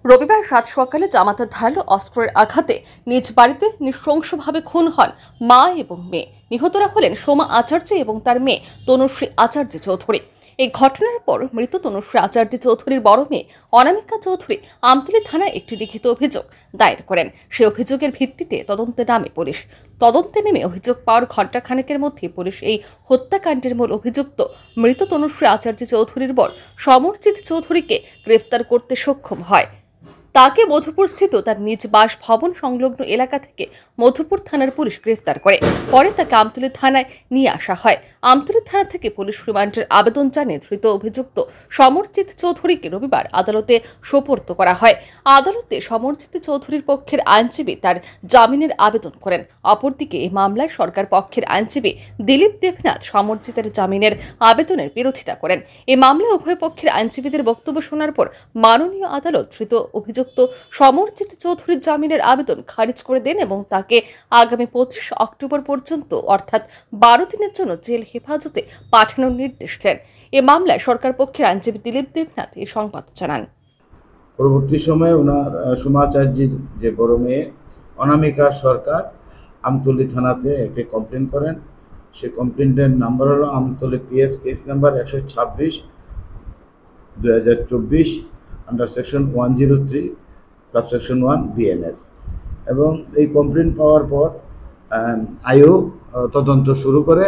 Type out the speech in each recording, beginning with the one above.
রবিবার সাত সকালে জামাতার ধারালো অস্ত্রের আঘাতে নিজ বাড়িতে নৃশংসভাবে খুন হন মা এবং মেয়ে। নিহতরা হলেন সোমা আচার্য এবং তার মেয়ে তনুশ্রী আচার্য চৌধুরী। এই ঘটনার পর মৃত তনুশ্রী আচার্য চৌধুরীর বড় মেয়ে অনামিকা চৌধুরী আমতলী থানায় একটি লিখিত অভিযোগ দায়ের করেন। সে অভিযোগের ভিত্তিতে তদন্তে নামে পুলিশ। তদন্তে নেমে অভিযোগ পাওয়ার ঘণ্টাখানেকের মধ্যে পুলিশ এই হত্যাকাণ্ডের মূল অভিযুক্ত মৃত তনুশ্রী আচার্য চৌধুরীর বর সমরজিৎ চৌধুরীকে গ্রেফতার করতে সক্ষম হয়। তাকে মধুপুরস্থিত তার নিজ বাসভবন সংলগ্ন এলাকা থেকে মধুপুর থানার পুলিশ গ্রেফতার করে। পরে তাকে আমতলী থানায় নিয়ে আসা হয়। আমতলী থানা থেকে পুলিশ রিমান্ডের আবেদন জানিয়ে ধৃত অভিযুক্ত সমরজিৎ চৌধুরীকে রবিবার আদালতে সোপর্দ করা হয়। আদালতে সমরজিৎ চৌধুরীর পক্ষের আইনজীবী তার জামিনের আবেদন করেন। অপরদিকে এই মামলায় সরকার পক্ষের আইনজীবী দিলীপ দেবনাথ সমরজিতের জামিনের আবেদনের বিরোধিতা করেন। এই মামলায় উভয় পক্ষের আইনজীবীদের বক্তব্য শোনার পর মাননীয় আদালত ধৃত অভিযুক্ত সমরজিৎ চৌধুরীর জামিনের আবেদন খারিজ করে দেন এবং তাকে আগামী 25 অক্টোবর পর্যন্ত অর্থাৎ 12 দিনের জন্য জেল হেফাজতে পাঠানোর নির্দেশ দেন। এ মামলায় সরকার পক্ষের আইনজীবী দিলীপ দেবনাথ এই সংবাদ জানান। পরবর্তী সময়ে ওনার সোমাচার্যের যে বড় মেয়ে অনামিকা সরকার আমতলী থানাতে একটি কমপ্লেন করেন। সেই কমপ্লেন্টের নাম্বার হলো Amtali PS case number 126/2024 under section 103 subsection 1 BNS. এবং এই কমপ্লেন পাওয়ার পর আইও তদন্ত শুরু করে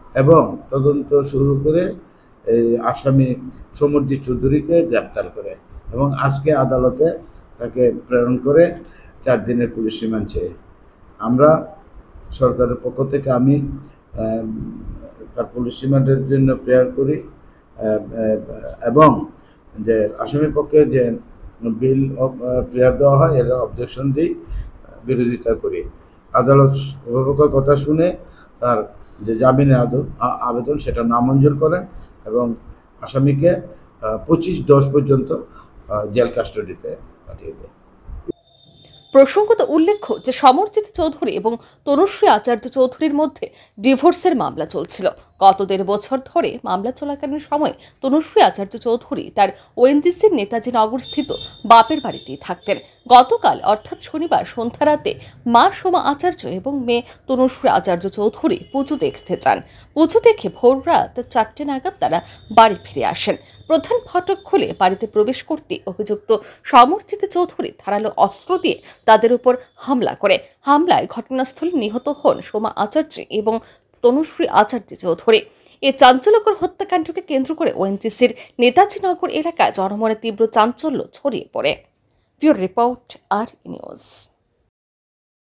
এই আসামি সমরজিৎ চৌধুরীকে গ্রেপ্তার করে এবং আজকে আদালতে তাকে প্রেরণ করে 4 দিনের পুলিশ রিমান্ড চেয়ে আমরা সরকারের পক্ষ থেকে আমি তার পুলিশ রিমান্ডের জন্য প্রেয়ার করি এবং যে আসামি পক্ষে যে বিল প্রেয়ার দেওয়া হয় এর অবজেকশন দিই, বিরোধিতা করি। আদালত অভিভাবকের কথা শুনে তার যে জামিনের আবেদন সেটা নামঞ্জুর করেন এবং আসামিকে 25/10 পর্যন্ত জেল কাস্টডিতে পাঠিয়ে দেয়। প্রসঙ্গত উল্লেখ্য যে সমরজিৎ চৌধুরী এবং তনুশ্রী আচার্য চৌধুরীর মধ্যে ডিভোর্সের মামলা চলছিল। গত 1.5 বছর ধরে মামলা চলাকালীন সময়ে তনুশ্রী আচার্য চৌধুরী তার ওএনজিসির নেতাজি নগর স্থিত বাপের বাড়িতেই থাকতেন। গতকাল অর্থাৎ শনিবার সন্ধ্যা রাতে মা সোমা আচার্য এবং মেয়ে তনুশ্রী আচার্য চৌধুরী পুজো দেখতে যান। পুজো দেখে ভোর রাত 4টে নাগাদ তারা বাড়ি ফিরে আসেন। প্রধান ফটক খুলে বাড়িতে প্রবেশ করতে অভিযুক্ত সমরজিৎ চৌধুরী ধারালো অস্ত্র দিয়ে তাদের উপর হামলা করে। হামলায় ঘটনাস্থলে নিহত হন সোমা আচার্য এবং তনুশ্রী আচার্য চৌধুরী। এই চাঞ্চল্যকর হত্যাকাণ্ডকে কেন্দ্র করে ওএনজিসির নেতাজি নগর এলাকায় জনমনে তীব্র চাঞ্চল্য ছড়িয়ে পড়ে। ব্যুরো রিপোর্ট আর নিউজ।